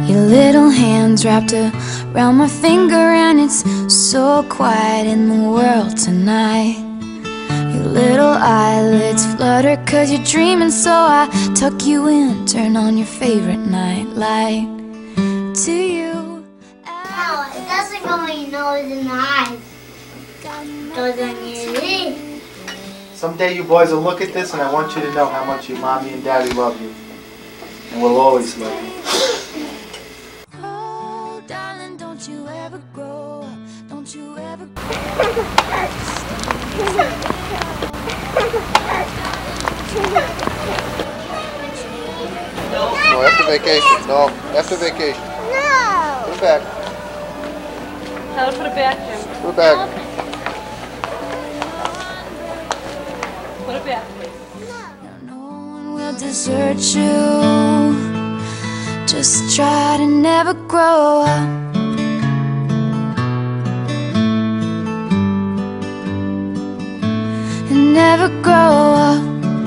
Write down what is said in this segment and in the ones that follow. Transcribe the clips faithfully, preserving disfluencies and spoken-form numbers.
Your little hands wrapped around my finger, and it's so quiet in the world tonight. Your little eyelids flutter 'cause you're dreaming, so I tuck you in, turn on your favorite night light. To you, no, it doesn't go in your nose and eyes. It goes on your ears. Someday you boys will look at this, and I want you to know how much your mommy and daddy love you, and will always love you. oh darling, don't you ever grow up, don't you ever No, after vacation. No, after vacation. No. Put it back. Tell her to put it back, Jim. Put it back. Put it back, please. No one will desert you. Just try to never grow up. And never grow up.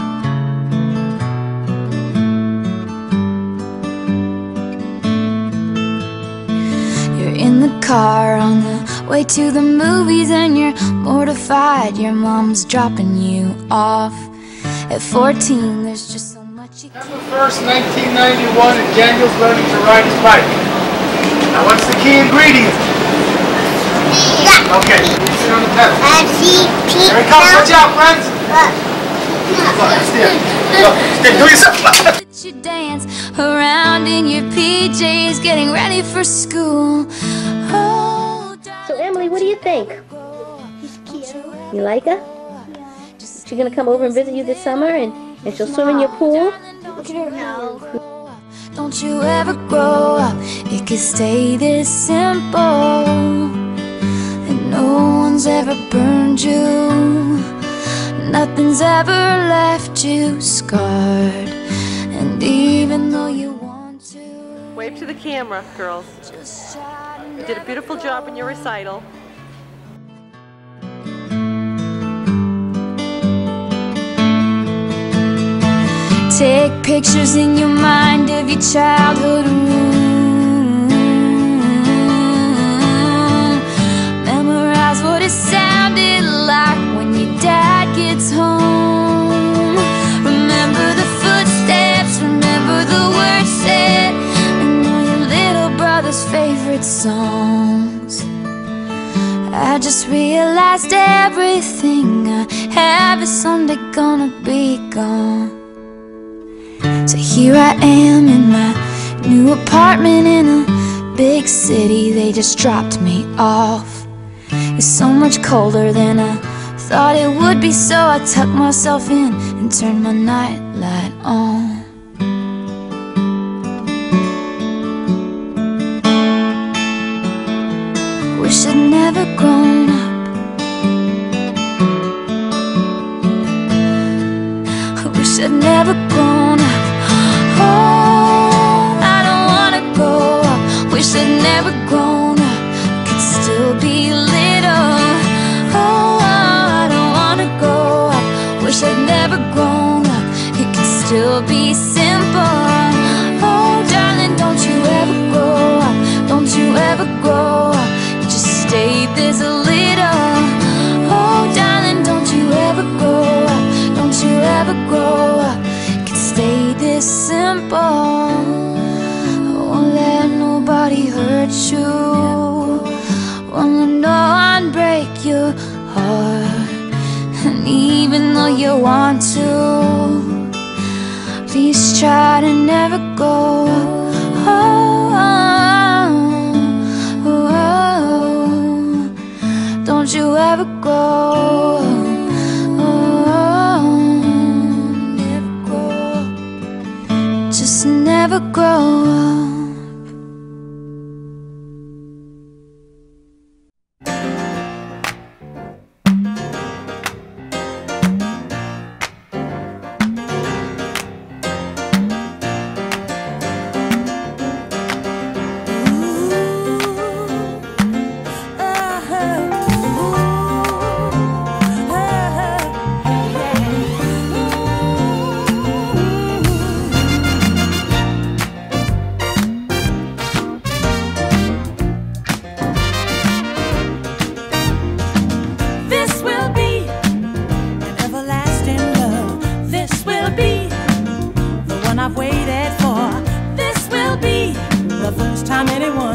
You're in the car on the way to the movies, and you're mortified your mom's dropping you off. At fourteen, there's just so much you December first, nineteen ninety-one, and Daniel's learning to ride his bike. Now, what's the key ingredient? Okay, sit on the pedal. Here it comes. Watch out, friends. Look, stand. Look, stand. Do yourself. You dance around in your P Js, getting ready for school. Oh, So Emily, what do you think? She's cute. You like her? She's gonna come over and visit you this summer, and, and she'll swim in your pool? Look at her nose. don't you ever grow up. It could stay this simple, and no one's ever burned you. Nothing's ever left you scarred. And even though you want to, Wave to the camera, girls. just try to You did a beautiful job in your recital. take pictures in your mind of your childhood room. Memorize what it sounded like when your dad gets home. Remember the footsteps, remember the words said, and all your little brother's favorite songs. I just realized everything I have is someday gonna be gone. So here I am in my new apartment in a big city. They just dropped me off. It's so much colder than I thought it would be, so I tucked myself in and turned my night light on. Wish I'd never grown up. I wish I'd never grown up. Oh, I don't wanna grow up. Wish I'd never grown up. Could still be little. Oh, I don't wanna grow up. Wish I'd never grown up. It could still be simple. Oh, darling, don't you ever grow up. Don't you ever grow up. You just stay this little. Oh, darling, don't you ever grow up. Don't you ever grow up. Stay this simple. Won't let nobody hurt you. Won't let no one break your heart. And even though you want to, please try to never go. Oh, oh, oh, don't you ever go. Just never grow up. anyone.